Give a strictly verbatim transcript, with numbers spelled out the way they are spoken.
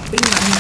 ปิ้งร้านนี้